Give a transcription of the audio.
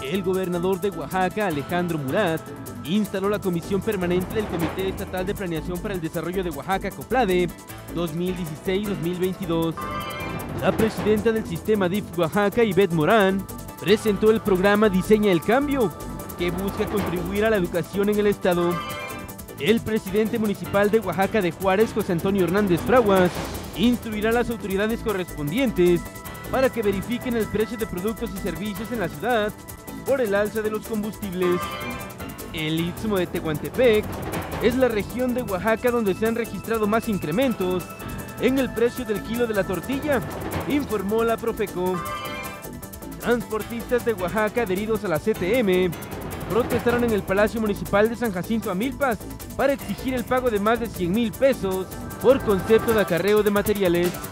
El gobernador de Oaxaca, Alejandro Murat, instaló la Comisión Permanente del Comité Estatal de Planeación para el Desarrollo de Oaxaca, COPLADE, 2016-2022. La presidenta del sistema DIF Oaxaca, Ivette Morán, presentó el programa Diseña el Cambio, que busca contribuir a la educación en el estado. El presidente municipal de Oaxaca de Juárez, José Antonio Hernández Fraguas, instruirá a las autoridades correspondientes para que verifiquen el precio de productos y servicios en la ciudad por el alza de los combustibles. El Istmo de Tehuantepec es la región de Oaxaca donde se han registrado más incrementos en el precio del kilo de la tortilla, informó la Profeco. Transportistas de Oaxaca adheridos a la CTM protestaron en el Palacio Municipal de San Jacinto Amilpas para exigir el pago de más de 100,000 pesos por concepto de acarreo de materiales.